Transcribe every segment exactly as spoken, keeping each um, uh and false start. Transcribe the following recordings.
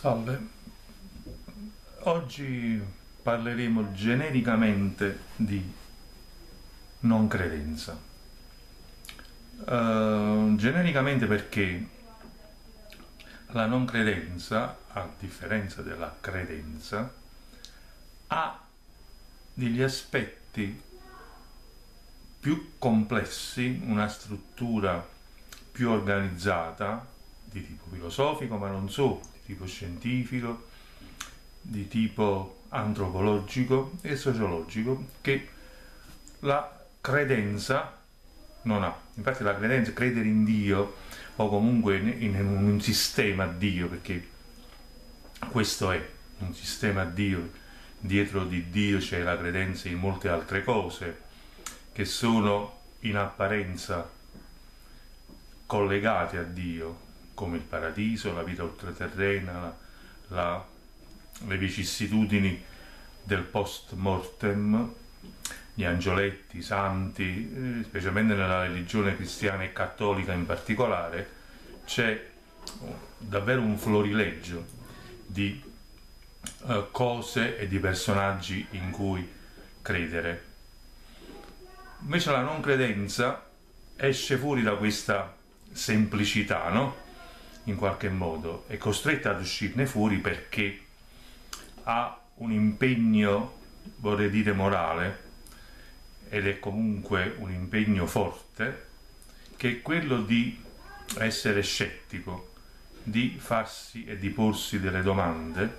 Salve, oggi parleremo genericamente di non credenza. Uh, genericamente perché la non credenza, a differenza della credenza, ha degli aspetti più complessi, una struttura più organizzata, di tipo filosofico, ma non solo, di tipo scientifico, di tipo antropologico e sociologico, che la credenza non ha. Infatti la credenza, credere in Dio o comunque in un sistema a Dio, perché questo è un sistema a Dio, dietro di Dio c'è la credenza in molte altre cose che sono in apparenza collegate a Dio, come il paradiso, la vita ultraterrena, la, la, le vicissitudini del post mortem, gli angioletti, i santi, eh, specialmente nella religione cristiana e cattolica in particolare, c'è davvero un florileggio di eh, cose e di personaggi in cui credere. Invece la non credenza esce fuori da questa semplicità, no? In qualche modo è costretta ad uscirne fuori perché ha un impegno, vorrei dire morale, ed è comunque un impegno forte, che è quello di essere scettico, di farsi e di porsi delle domande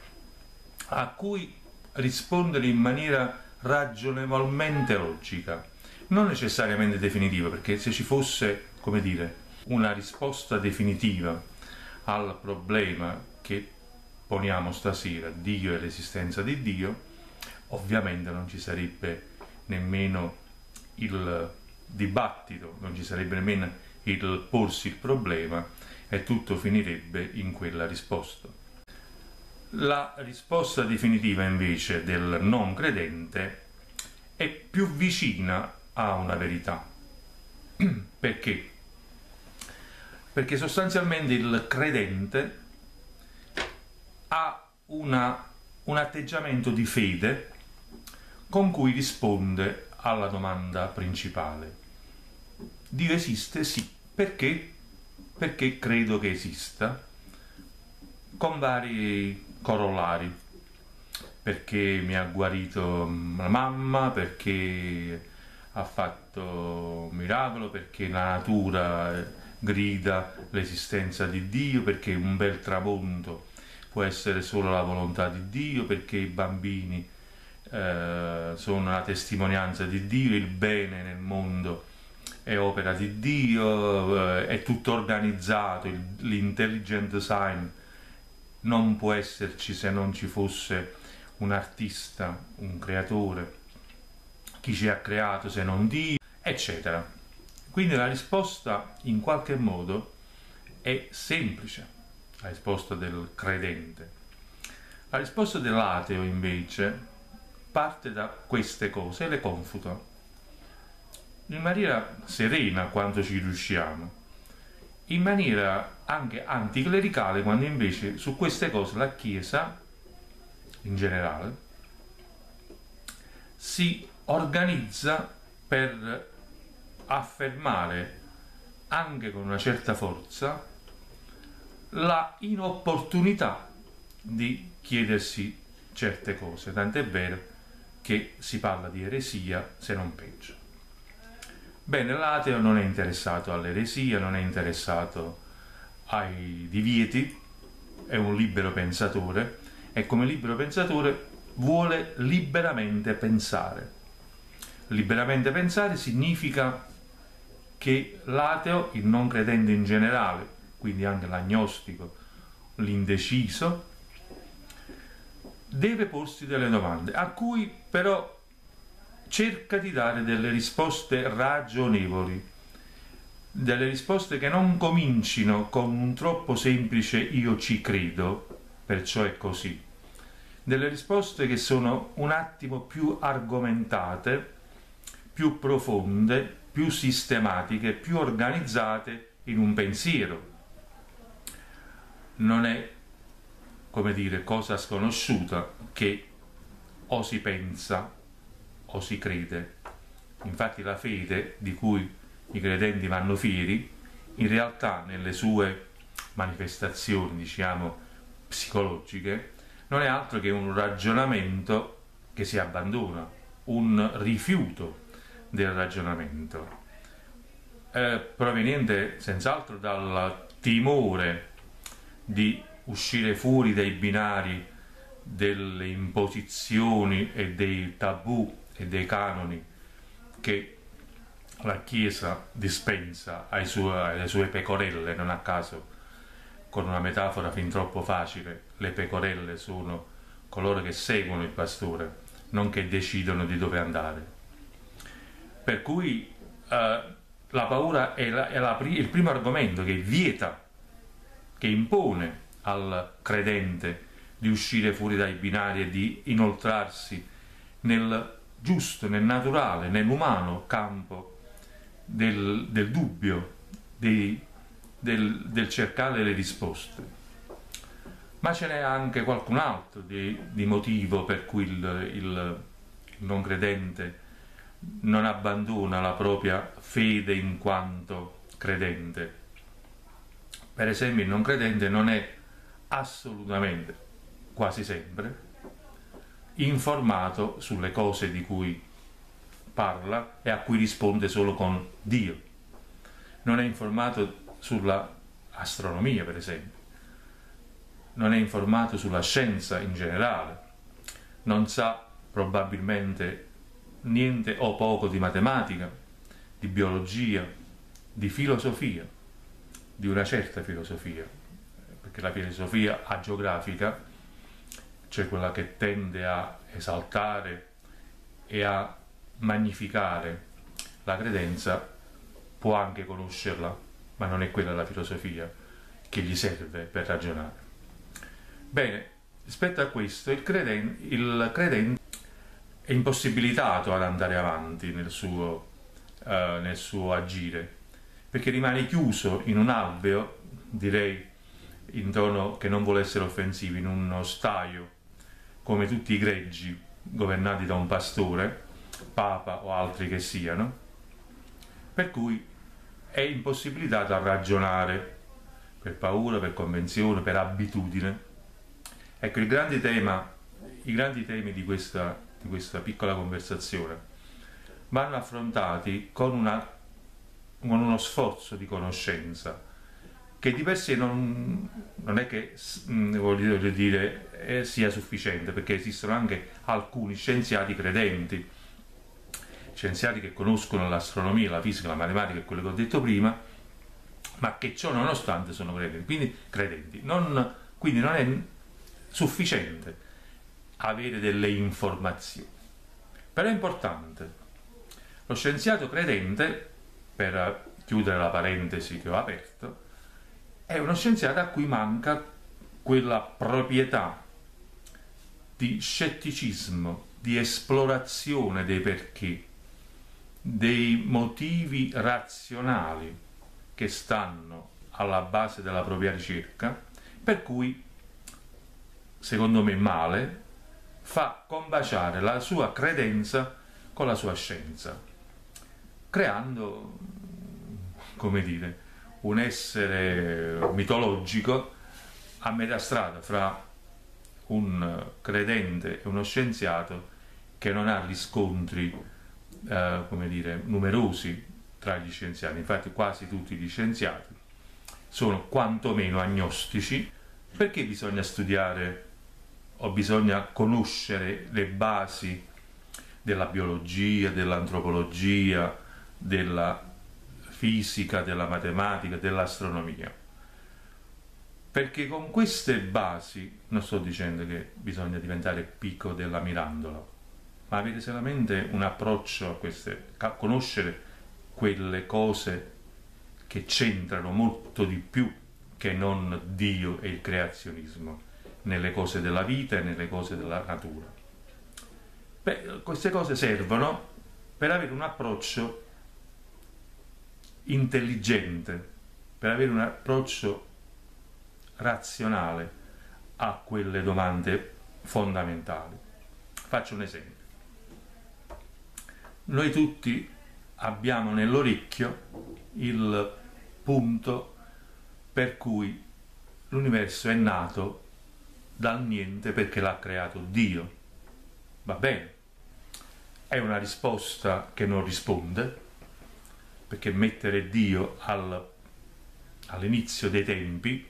a cui rispondere in maniera ragionevolmente logica, non necessariamente definitiva, perché se ci fosse, come dire, una risposta definitiva al problema che poniamo stasera, Dio e l'esistenza di Dio, ovviamente non ci sarebbe nemmeno il dibattito, non ci sarebbe nemmeno il porsi il problema e tutto finirebbe in quella risposta. La risposta definitiva invece del non credente è più vicina a una verità. Perché? Perché sostanzialmente il credente ha una, un atteggiamento di fede con cui risponde alla domanda principale. Dio esiste? Sì. Perché? Perché credo che esista, con vari corollari. Perché mi ha guarito la mamma, perché ha fatto un miracolo, perché la natura grida l'esistenza di Dio, perché un bel tramonto può essere solo la volontà di Dio, perché i bambini eh, sono la testimonianza di Dio, il bene nel mondo è opera di Dio, eh, è tutto organizzato, l'intelligent design non può esserci se non ci fosse un artista, un creatore, chi ci ha creato se non Dio, eccetera. Quindi la risposta in qualche modo è semplice, la risposta del credente. La risposta dell'ateo invece parte da queste cose e le confuta in maniera serena quando ci riusciamo, in maniera anche anticlericale quando invece su queste cose la Chiesa in generale si organizza per affermare anche con una certa forza la inopportunità di chiedersi certe cose, tant'è vero che si parla di eresia se non peggio. Bene, l'ateo non è interessato all'eresia, non è interessato ai divieti, è un libero pensatore e come libero pensatore vuole liberamente pensare. Liberamente pensare significa che l'ateo, il non credente in generale, quindi anche l'agnostico, l'indeciso, deve porsi delle domande a cui però cerca di dare delle risposte ragionevoli, delle risposte che non comincino con un troppo semplice io ci credo, perciò è così, delle risposte che sono un attimo più argomentate, più profonde, più sistematiche, più organizzate in un pensiero. Non è come dire, cosa sconosciuta che o si pensa o si crede. Infatti la fede di cui i credenti vanno fieri, in realtà nelle sue manifestazioni, diciamo, psicologiche, non è altro che un ragionamento che si abbandona, un rifiuto del ragionamento, eh, proveniente senz'altro dal timore di uscire fuori dai binari delle imposizioni e dei tabù e dei canoni che la Chiesa dispensa ai suoi, alle sue pecorelle. Non a caso, con una metafora fin troppo facile, le pecorelle sono coloro che seguono il pastore, non che decidono di dove andare. Per cui eh, la paura è, la, è la, il primo argomento che vieta, che impone al credente di uscire fuori dai binari e di inoltrarsi nel giusto, nel naturale, nell'umano campo del, del dubbio, dei, del, del cercare le risposte. Ma ce n'è anche qualcun altro di, di motivo per cui il, il, il non credente non abbandona la propria fede in quanto credente. Per esempio, il non credente non è assolutamente, quasi sempre, informato sulle cose di cui parla e a cui risponde solo con Dio. Non è informato sulla astronomia, per esempio. Non è informato sulla scienza in generale. Non sa probabilmente niente o poco di matematica, di biologia, di filosofia, di una certa filosofia, perché la filosofia agiografica, cioè quella che tende a esaltare e a magnificare la credenza, può anche conoscerla, ma non è quella la filosofia che gli serve per ragionare. Bene, rispetto a questo, il credente, il credente è impossibilitato ad andare avanti nel suo, uh, nel suo agire, perché rimane chiuso in un alveo, direi in tono che non vuole essere offensivo, in uno staio, come tutti i greggi governati da un pastore, papa o altri che siano, per cui è impossibilitato a ragionare per paura, per convenzione, per abitudine. Ecco, il grande tema, i grandi temi di questa, di questa piccola conversazione vanno affrontati con, una, con uno sforzo di conoscenza che di per sé non, non è che voglio dire eh, sia sufficiente, perché esistono anche alcuni scienziati credenti, scienziati che conoscono l'astronomia, la fisica, la matematica e quello che ho detto prima, ma che ciò nonostante sono credenti. Quindi, credenti. Non, quindi non è sufficiente avere delle informazioni, però è importante. Lo scienziato credente, per chiudere la parentesi che ho aperto, è uno scienziato a cui manca quella proprietà di scetticismo, di esplorazione dei perché, dei motivi razionali che stanno alla base della propria ricerca, per cui, secondo me male, fa combaciare la sua credenza con la sua scienza, creando, come dire, un essere mitologico a metà strada fra un credente e uno scienziato che non ha riscontri, eh, come dire, numerosi tra gli scienziati. Infatti quasi tutti gli scienziati sono quantomeno agnostici, perché bisogna studiare o bisogna conoscere le basi della biologia, dell'antropologia, della fisica, della matematica, dell'astronomia. Perché con queste basi, non sto dicendo che bisogna diventare Pico della Mirandola, ma avere solamente un approccio a queste, conoscere quelle cose che c'entrano molto di più che non Dio e il creazionismo, nelle cose della vita e nelle cose della natura. Beh, queste cose servono per avere un approccio intelligente, per avere un approccio razionale a quelle domande fondamentali. Faccio un esempio. Noi tutti abbiamo nell'orecchio il punto per cui l'universo è nato dal niente perché l'ha creato Dio. Va bene, è una risposta che non risponde, perché mettere Dio al, all'inizio dei tempi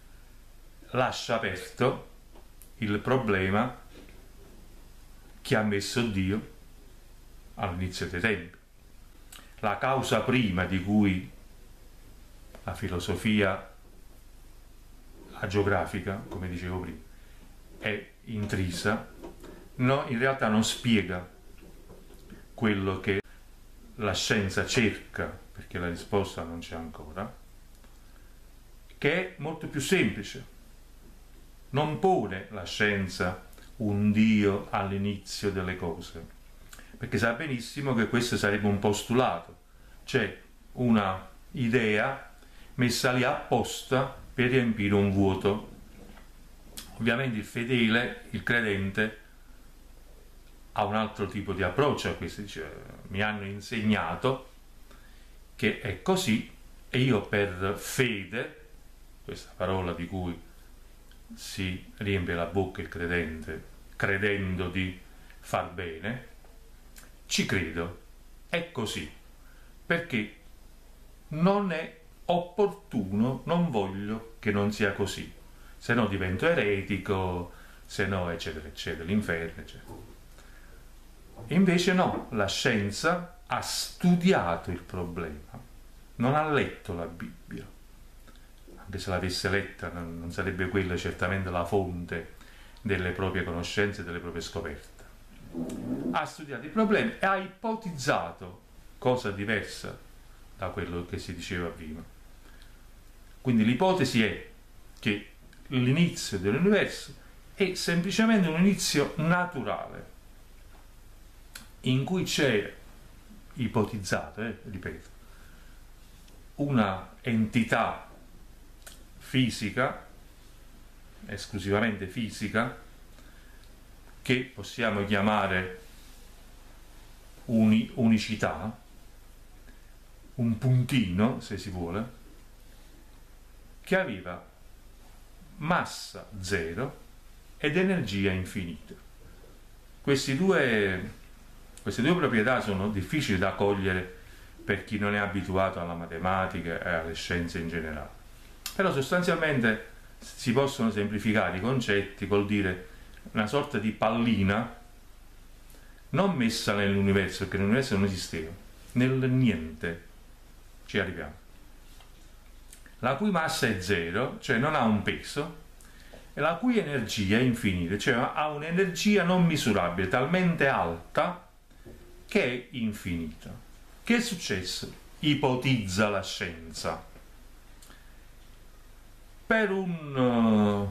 lascia aperto il problema che ha messo Dio all'inizio dei tempi. La causa prima di cui la filosofia agiografica, come dicevo prima, è intrisa, no, in realtà non spiega quello che la scienza cerca, perché la risposta non c'è ancora, che è molto più semplice. Non pone la scienza un Dio all'inizio delle cose, perché sa benissimo che questo sarebbe un postulato, cioè una idea messa lì apposta per riempire un vuoto. Ovviamente il fedele, il credente, ha un altro tipo di approccio a questo, dice: mi hanno insegnato che è così e io per fede, questa parola di cui si riempie la bocca il credente credendo di far bene, ci credo, è così, perché non è opportuno, non voglio che non sia così, se no divento eretico, se no eccetera eccetera, l'inferno eccetera. Invece no, la scienza ha studiato il problema, non ha letto la Bibbia, anche se l'avesse letta non sarebbe quella certamente la fonte delle proprie conoscenze e delle proprie scoperte. Ha studiato il problema e ha ipotizzato cosa diversa da quello che si diceva prima. Quindi l'ipotesi è che l'inizio dell'universo è semplicemente un inizio naturale, in cui c'è ipotizzato, eh, ripeto, una entità fisica, esclusivamente fisica, che possiamo chiamare uni, unicità, un puntino, se si vuole, che aveva massa zero ed energia infinita. Questi due, queste due proprietà sono difficili da cogliere per chi non è abituato alla matematica e alle scienze in generale, però sostanzialmente si possono semplificare i concetti col dire una sorta di pallina non messa nell'universo, perché l'universo non esisteva, nel niente, ci arriviamo, la cui massa è zero, cioè non ha un peso, e la cui energia è infinita, cioè ha un'energia non misurabile, talmente alta che è infinita. Che è successo? Ipotizza la scienza. Per un uh,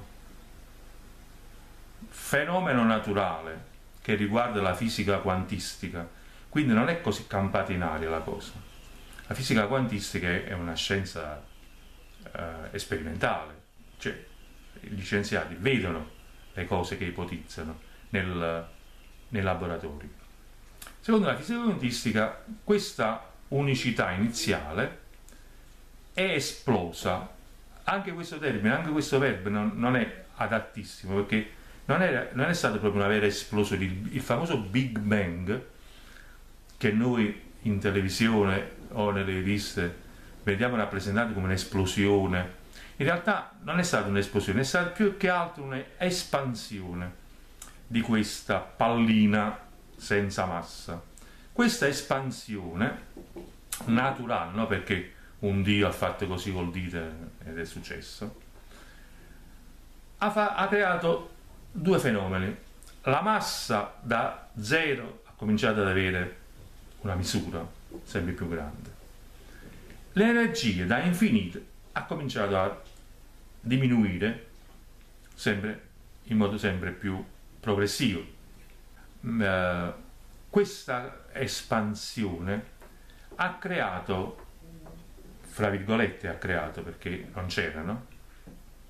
fenomeno naturale che riguarda la fisica quantistica, quindi non è così campata in aria la cosa. La fisica quantistica è una scienza uh, sperimentale, cioè gli scienziati vedono le cose che ipotizzano nel, nei laboratori. Secondo la fisica quantistica, questa unicità iniziale è esplosa. Anche questo termine, anche questo verbo non, non è adattissimo, perché non, era, non è stato proprio una vera esplosione. Il, il famoso Big Bang, che noi in televisione o nelle riviste vediamo rappresentato come un'esplosione, in realtà non è stata un'esplosione, è stata più che altro un'espansione di questa pallina senza massa. Questa espansione naturale, no? Perché un Dio ha fatto così col dito ed è successo, ha, fa- ha creato due fenomeni. La massa da zero ha cominciato ad avere una misura sempre più grande, l'energia da infinito ha cominciato a diminuire sempre in modo sempre più progressivo. Uh, questa espansione ha creato, fra virgolette ha creato perché non c'erano,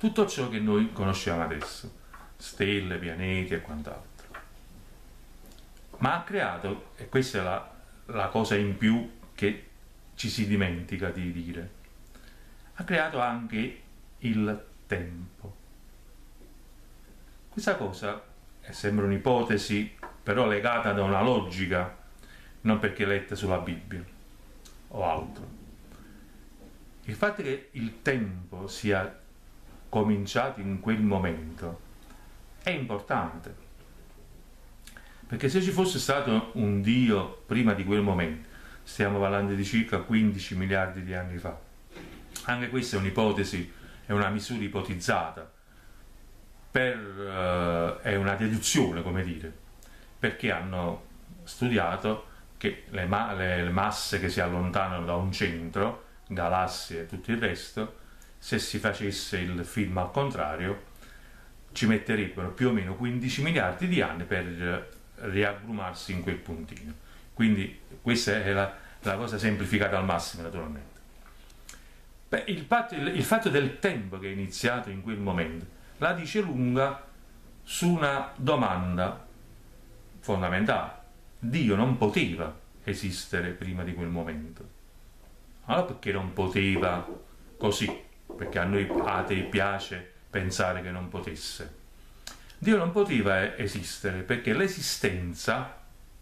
tutto ciò che noi conosciamo adesso, stelle, pianeti e quant'altro. Ma ha creato, e questa è la, la cosa in più che ci si dimentica di dire, ha creato anche il tempo. Questa cosa è, sembra un'ipotesi, però legata da una logica, non perché letta sulla Bibbia o altro. Il fatto che il tempo sia cominciato in quel momento è importante, perché se ci fosse stato un Dio prima di quel momento, stiamo parlando di circa quindici miliardi di anni fa, anche questa è un'ipotesi, è una misura ipotizzata, per, uh, è una deduzione, come dire, perché hanno studiato che le, ma le, le masse che si allontanano da un centro, galassie e tutto il resto, se si facesse il film al contrario, ci metterebbero più o meno quindici miliardi di anni per riaggrumarsi in quel puntino. Quindi questa è la, la cosa semplificata al massimo, naturalmente. Beh, il, fatto, il, il fatto del tempo che è iniziato in quel momento la dice lunga su una domanda fondamentale. Dio non poteva esistere prima di quel momento. Allora perché non poteva così? Perché a noi atei piace pensare che non potesse. Dio non poteva esistere perché l'esistenza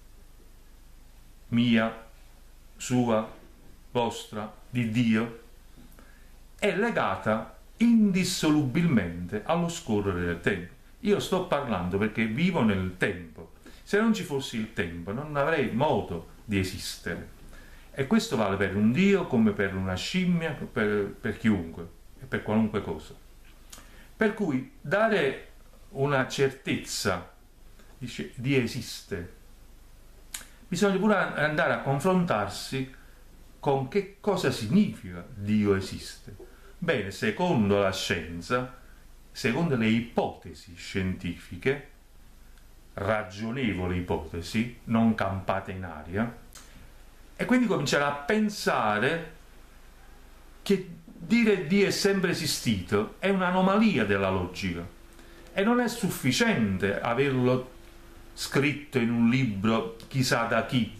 mia, sua, vostra, di Dio è legata indissolubilmente allo scorrere del tempo. Io sto parlando perché vivo nel tempo. Se non ci fosse il tempo non avrei modo di esistere. E questo vale per un Dio come per una scimmia, per, per chiunque e per qualunque cosa. Per cui dare una certezza dice, di esistere, bisogna pure andare a confrontarsi con che cosa significa Dio esiste. Bene, secondo la scienza, secondo le ipotesi scientifiche, ragionevoli ipotesi, non campate in aria, e quindi cominciare a pensare che dire Dio è sempre esistito è un'anomalia della logica e non è sufficiente averlo scritto in un libro chissà da chi,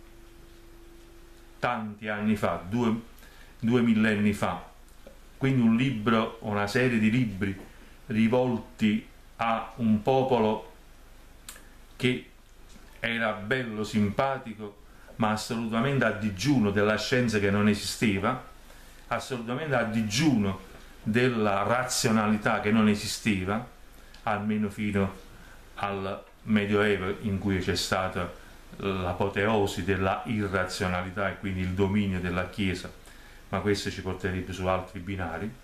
tanti anni fa, due, due millenni fa, quindi un libro, una serie di libri rivolti a un popolo che era bello, simpatico, ma assolutamente a digiuno della scienza che non esisteva, assolutamente a digiuno della razionalità che non esisteva, almeno fino al Medioevo, in cui c'è stata l'apoteosi della irrazionalità e quindi il dominio della Chiesa, ma questo ci porterebbe su altri binari.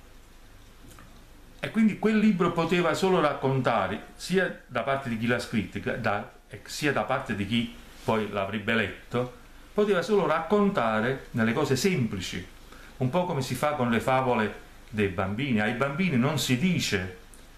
E quindi quel libro poteva solo raccontare, sia da parte di chi l'ha scritto, da, sia da parte di chi poi l'avrebbe letto, poteva solo raccontare nelle cose semplici, un po' come si fa con le favole dei bambini. Ai bambini non si dice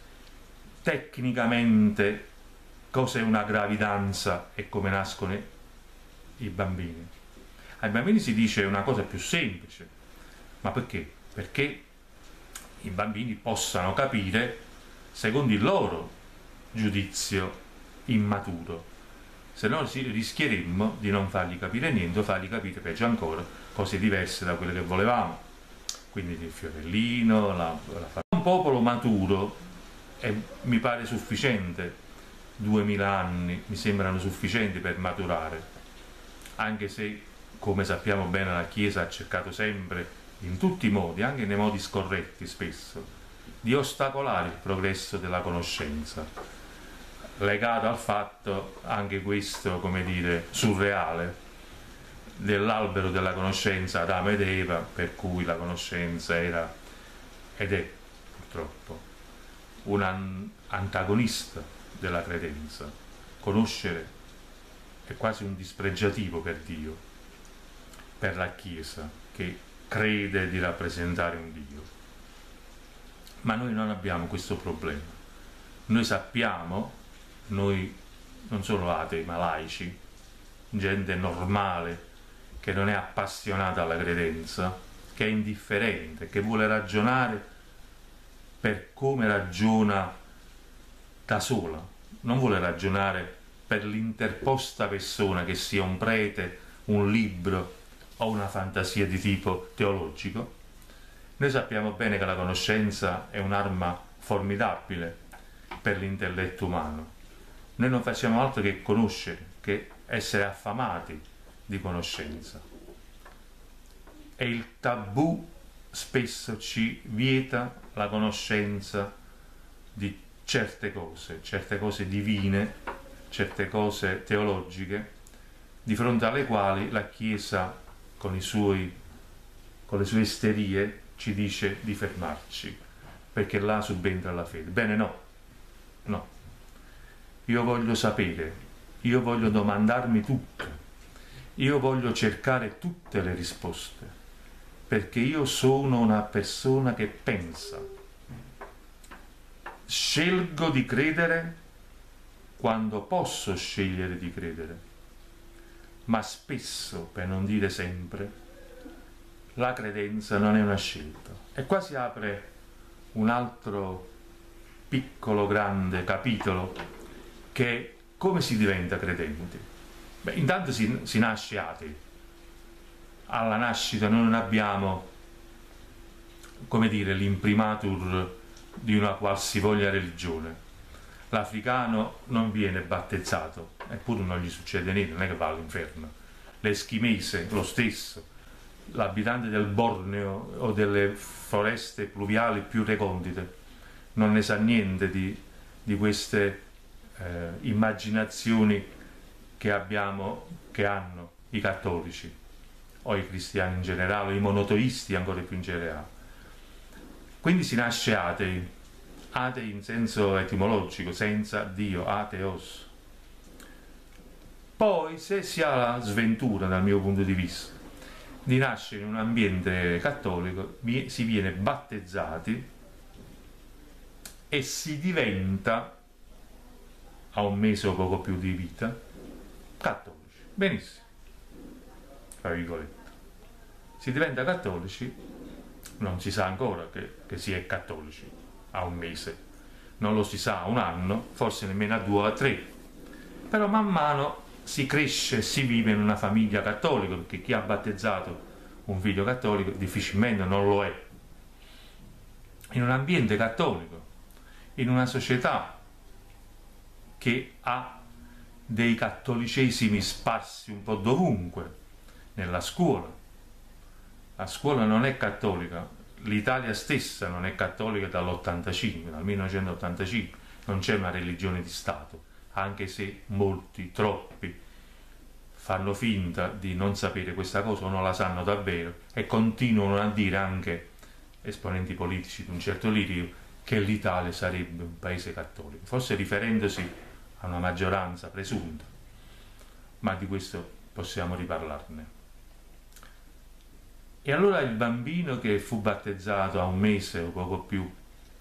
tecnicamente cos'è una gravidanza e come nascono i bambini. Ai bambini si dice una cosa più semplice. Ma perché? Perché i bambini possano capire secondo il loro giudizio immaturo. Se no rischieremmo di non fargli capire niente o fargli capire, peggio ancora, cose diverse da quelle che volevamo. Quindi il fiorellino, la, la... un popolo maturo, e mi pare sufficiente, duemila anni mi sembrano sufficienti per maturare, anche se, come sappiamo bene, la Chiesa ha cercato sempre, in tutti i modi, anche nei modi scorretti spesso, di ostacolare il progresso della conoscenza, legato al fatto, anche questo, come dire, surreale, dell'albero della conoscenza Adamo ed Eva, per cui la conoscenza era, ed è purtroppo, un antagonista della credenza. Conoscere è quasi un dispregiativo per Dio, per la Chiesa, che crede di rappresentare un Dio. Ma noi non abbiamo questo problema. Noi sappiamo, noi non solo atei ma laici, gente normale che non è appassionata alla credenza, che è indifferente, che vuole ragionare per come ragiona da sola, non vuole ragionare per l'interposta persona, che sia un prete, un libro o una fantasia di tipo teologico. Noi sappiamo bene che la conoscenza è un'arma formidabile per l'intelletto umano. Noi non facciamo altro che conoscere, che essere affamati di conoscenza. E il tabù spesso ci vieta la conoscenza di certe cose, certe cose divine, certe cose teologiche, di fronte alle quali la Chiesa, con, i suoi, con le sue isterie, ci dice di fermarci, perché là subentra la fede. Bene, no, no. Io voglio sapere, io voglio domandarmi tutto, io voglio cercare tutte le risposte, perché io sono una persona che pensa. Scelgo di credere quando posso scegliere di credere, ma spesso, per non dire sempre, la credenza non è una scelta. E qua si apre un altro piccolo grande capitolo, che è come si diventa credenti. Beh, intanto si, si nasce atei. Alla nascita noi non abbiamo, come dire, l'imprimatur di una qualsivoglia religione. L'africano non viene battezzato, eppure non gli succede niente, non è che va all'inferno. L'eschimese lo stesso, l'abitante del Borneo o delle foreste pluviali più recondite non ne sa niente di, di queste eh, immaginazioni che abbiamo, che hanno i cattolici o i cristiani in generale, o i monoteisti ancora più in generale. Quindi si nasce atei, atei in senso etimologico, senza Dio, ateos. Poi, se si ha la sventura, dal mio punto di vista, di nascere in un ambiente cattolico, si viene battezzati e si diventa, a un mese o poco più di vita, cattolici. Benissimo, tra virgolette. Si diventa cattolici, non si sa ancora che, che si è cattolici a un mese, non lo si sa a un anno, forse nemmeno a due o a tre, però man mano si cresce, si vive in una famiglia cattolica, perché chi ha battezzato un figlio cattolico difficilmente non lo è, in un ambiente cattolico, in una società che ha dei cattolicesimi sparsi un po' dovunque, nella scuola. La scuola non è cattolica, l'Italia stessa non è cattolica dall'ottantacinque, dal millenovecentottantacinque, non c'è una religione di Stato, anche se molti, troppi, fanno finta di non sapere questa cosa o non la sanno davvero e continuano a dire, anche esponenti politici di un certo lirio, che l'Italia sarebbe un paese cattolico, forse riferendosi a una maggioranza presunta, ma di questo possiamo riparlarne. E allora il bambino che fu battezzato a un mese o poco più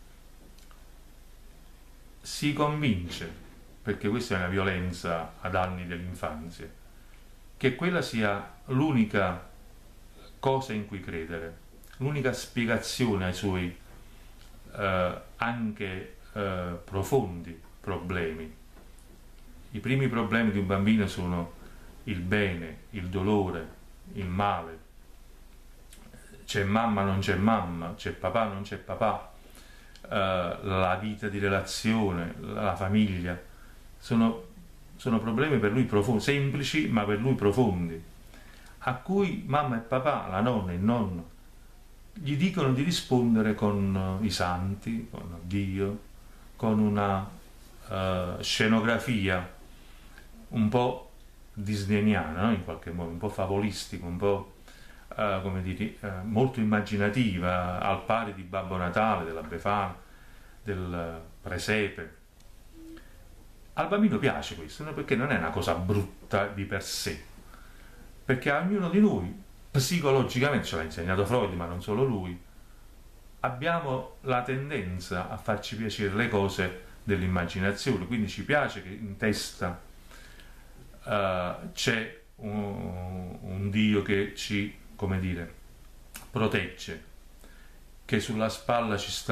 si convince, perché questa è una violenza ad anni dell'infanzia, che quella sia l'unica cosa in cui credere, l'unica spiegazione ai suoi eh, anche eh, profondi problemi. I primi problemi di un bambino sono il bene, il dolore, il male. C'è mamma, non c'è mamma, c'è papà, non c'è papà, eh, la vita di relazione, la famiglia. Sono, sono problemi per lui profondi, semplici ma per lui profondi, a cui mamma e papà, la nonna e il nonno, gli dicono di rispondere con i santi, con Dio, con una uh, scenografia un po' disneyana, no? In qualche modo, un po' favolistica, un po' uh, come dire, uh, molto immaginativa, al pari di Babbo Natale, della Befana, del presepe. Al bambino piace questo, no? Perché non è una cosa brutta di per sé, perché a ognuno di noi, psicologicamente, ce l'ha insegnato Freud, ma non solo lui, abbiamo la tendenza a farci piacere le cose dell'immaginazione, quindi ci piace che in testa uh, c'è un, un Dio che ci, come dire, protegge, che sulla spalla ci sta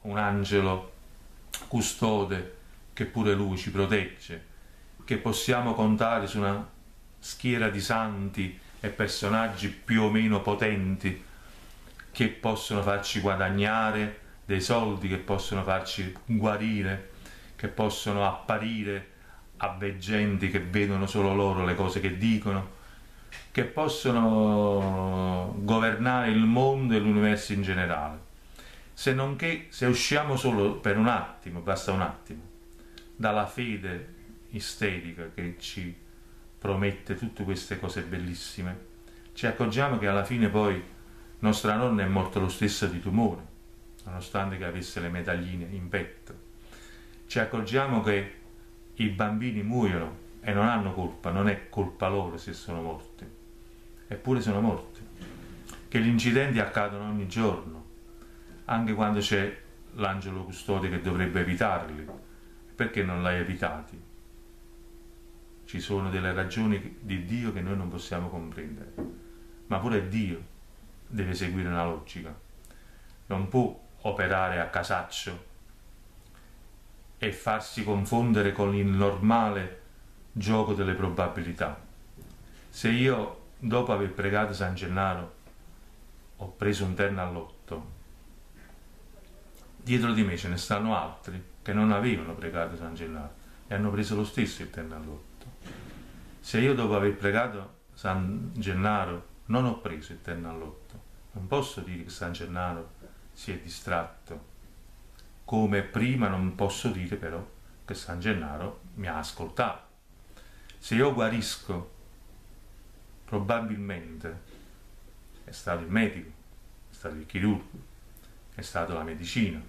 un angelo custode che pure lui ci protegge, che possiamo contare su una schiera di santi e personaggi più o meno potenti che possono farci guadagnare dei soldi, che possono farci guarire, che possono apparire a veggenti che vedono solo loro le cose che dicono, che possono governare il mondo e l'universo in generale. Se non che se usciamo solo per un attimo, basta un attimo, dalla fede isterica che ci promette tutte queste cose bellissime, ci accorgiamo che alla fine poi nostra nonna è morta lo stesso di tumore, nonostante che avesse le medagline in petto. Ci accorgiamo che i bambini muoiono e non hanno colpa, non è colpa loro se sono morti, eppure sono morti. Che gli incidenti accadono ogni giorno, anche quando c'è l'angelo custode che dovrebbe evitarli. Perché non l'hai evitati? Ci sono delle ragioni di Dio che noi non possiamo comprendere, ma pure Dio deve seguire una logica, non può operare a casaccio e farsi confondere con il normale gioco delle probabilità. Se io, dopo aver pregato San Gennaro, ho preso un terno all'otto, dietro di me ce ne stanno altri che non avevano pregato San Gennaro e hanno preso lo stesso il terno all'otto. Se io, dopo aver pregato San Gennaro, non ho preso il terno all'otto, non posso dire che San Gennaro si è distratto, come prima non posso dire però che San Gennaro mi ha ascoltato. Se io guarisco, probabilmente è stato il medico, è stato il chirurgo, è stata la medicina,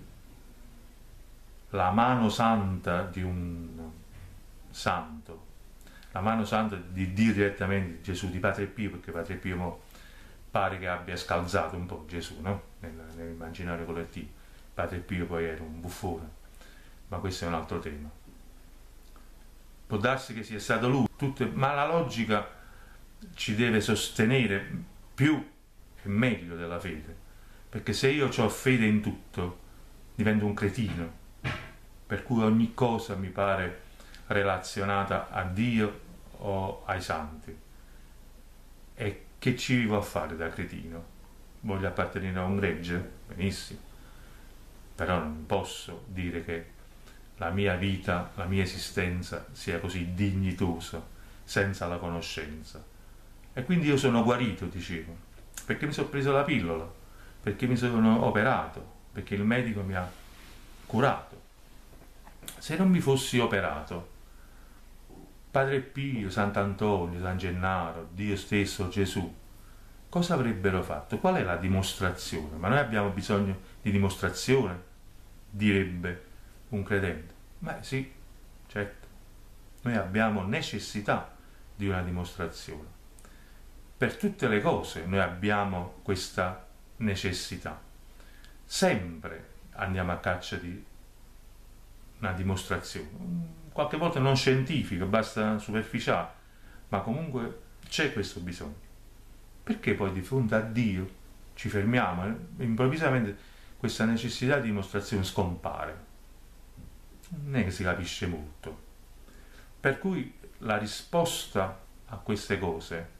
la mano santa di un santo, la mano santa di Dio direttamente, di Gesù, di Padre Pio, perché Padre Pio mo pare che abbia scalzato un po' Gesù, no? Nell'immaginario collettivo. Padre Pio poi era un buffone, ma questo è un altro tema. Può darsi che sia stato lui, tutte, ma la logica ci deve sostenere più e meglio della fede, perché se io ho fede in tutto divento un cretino, per cui ogni cosa mi pare relazionata a Dio o ai santi. E che ci vivo a fare da cretino? Voglio appartenere a un gregge? Benissimo, però non posso dire che la mia vita, la mia esistenza sia così dignitosa senza la conoscenza. E quindi io sono guarito, dicevo, perché mi sono preso la pillola, perché mi sono operato, perché il medico mi ha curato. Se non mi fossi operato, Padre Pio, Sant'Antonio, San Gennaro, Dio stesso, Gesù, cosa avrebbero fatto? Qual è la dimostrazione? Ma noi abbiamo bisogno di dimostrazione, direbbe un credente. Ma sì, certo, noi abbiamo necessità di una dimostrazione. Per tutte le cose noi abbiamo questa necessità. Sempre andiamo a caccia di una dimostrazione, qualche volta non scientifica, basta superficiale, ma comunque c'è questo bisogno. Perché poi di fronte a Dio ci fermiamo e improvvisamente questa necessità di dimostrazione scompare? Non è che si capisce molto. Per cui la risposta a queste cose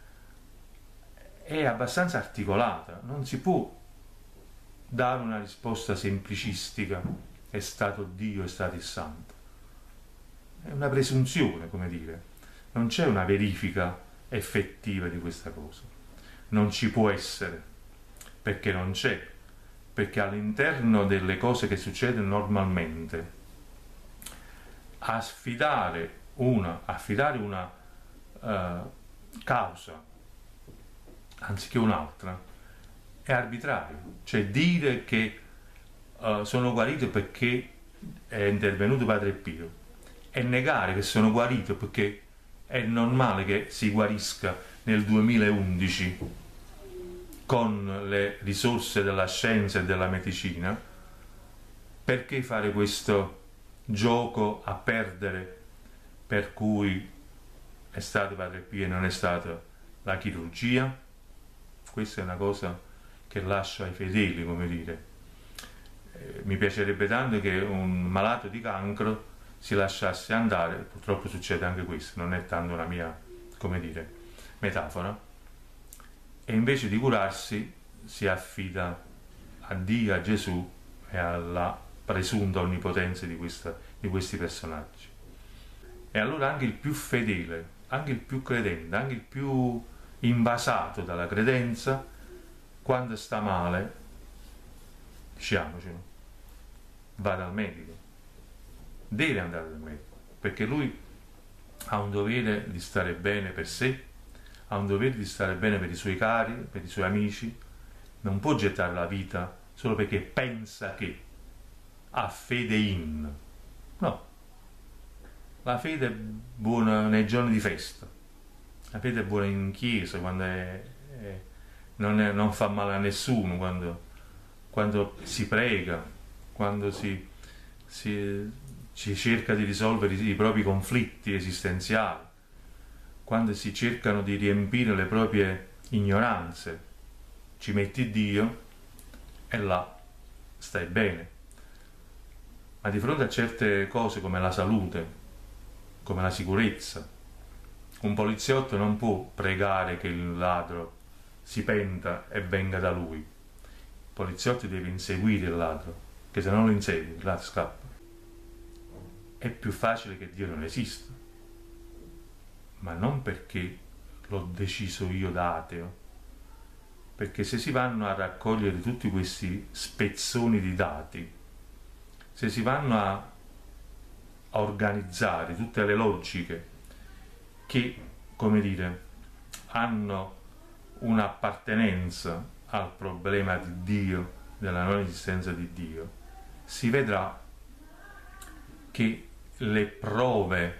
è abbastanza articolata, non si può dare una risposta semplicistica, è stato Dio, è stato il Santo. È una presunzione, come dire, non c'è una verifica effettiva di questa cosa, non ci può essere, perché non c'è, perché all'interno delle cose che succedono normalmente, affidare una, affidare una uh, causa anziché un'altra è arbitrario, cioè dire che uh, sono guarito perché è intervenuto Padre Pio e negare che sono guarito perché è normale che si guarisca nel duemilaundici con le risorse della scienza e della medicina. Perché fare questo gioco a perdere per cui è stato Padre Pio e non è stata la chirurgia? Questa è una cosa che lascio ai fedeli, come dire. Eh, mi piacerebbe tanto che un malato di cancro si lasciasse andare, purtroppo succede anche questo, non è tanto una mia, come dire, metafora, e invece di curarsi si affida a Dio, a Gesù e alla presunta onnipotenza di, questa, di questi personaggi. E allora anche il più fedele, anche il più credente, anche il più invasato dalla credenza, quando sta male, diciamocelo, va dal medico, deve andare dal medico, perché lui ha un dovere di stare bene per sé, ha un dovere di stare bene per i suoi cari, per i suoi amici, non può gettare la vita solo perché pensa che ha fede in. No, la fede è buona nei giorni di festa, la fede è buona in chiesa, quando è, è, non, è, non fa male a nessuno, quando, quando si prega, quando si, si, si cerca di risolvere i, i propri conflitti esistenziali, quando si cercano di riempire le proprie ignoranze, ci metti Dio e là stai bene. Ma di fronte a certe cose come la salute, come la sicurezza, un poliziotto non può pregare che il ladro si penta e venga da lui. Il poliziotto deve inseguire il ladro, che se non lo insegui il ladro scappa. È più facile che Dio non esista, ma non perché l'ho deciso io da ateo, perché se si vanno a raccogliere tutti questi spezzoni di dati, se si vanno a, a organizzare tutte le logiche che, come dire, hanno un'appartenenza al problema di Dio, della non esistenza di Dio, si vedrà che le prove,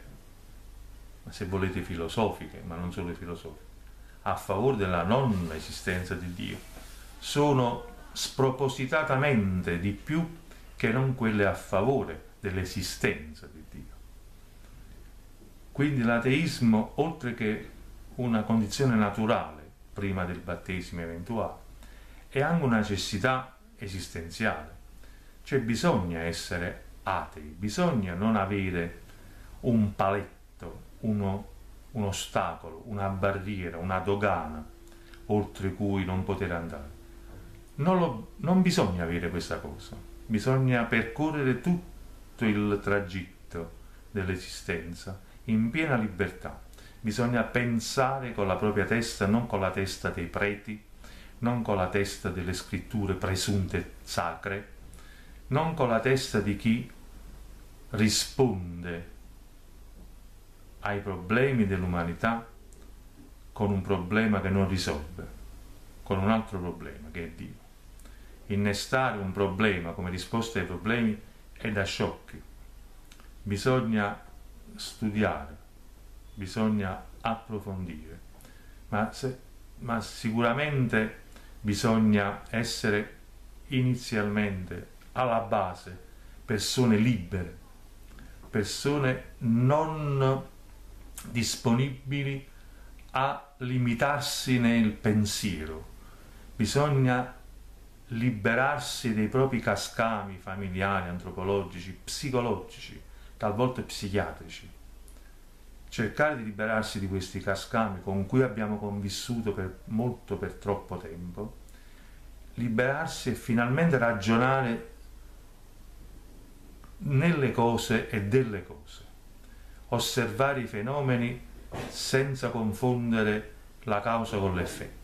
se volete filosofiche, ma non solo filosofiche, a favore della non esistenza di Dio sono spropositatamente di più che non quelle a favore dell'esistenza di Dio. Quindi l'ateismo, oltre che una condizione naturale prima del battesimo eventuale, è anche una necessità esistenziale. Cioè bisogna essere atei, bisogna non avere un paletto, uno, un ostacolo, una barriera, una dogana oltre cui non poter andare. Non, lo, non bisogna avere questa cosa, bisogna percorrere tutto il tragitto dell'esistenza in piena libertà. Bisogna pensare con la propria testa, non con la testa dei preti, non con la testa delle scritture presunte sacre, non con la testa di chi risponde ai problemi dell'umanità con un problema che non risolve, con un altro problema che è Dio. Innestare un problema come risposta ai problemi è da sciocchi. Bisogna studiare, bisogna approfondire, ma, se, ma sicuramente bisogna essere inizialmente alla base persone libere, persone non disponibili a limitarsi nel pensiero. Bisogna liberarsi dei propri cascami familiari, antropologici, psicologici, talvolta psichiatrici. Cercare di liberarsi di questi cascami con cui abbiamo convissuto per molto, per troppo tempo, liberarsi e finalmente ragionare nelle cose e delle cose, osservare i fenomeni senza confondere la causa con l'effetto.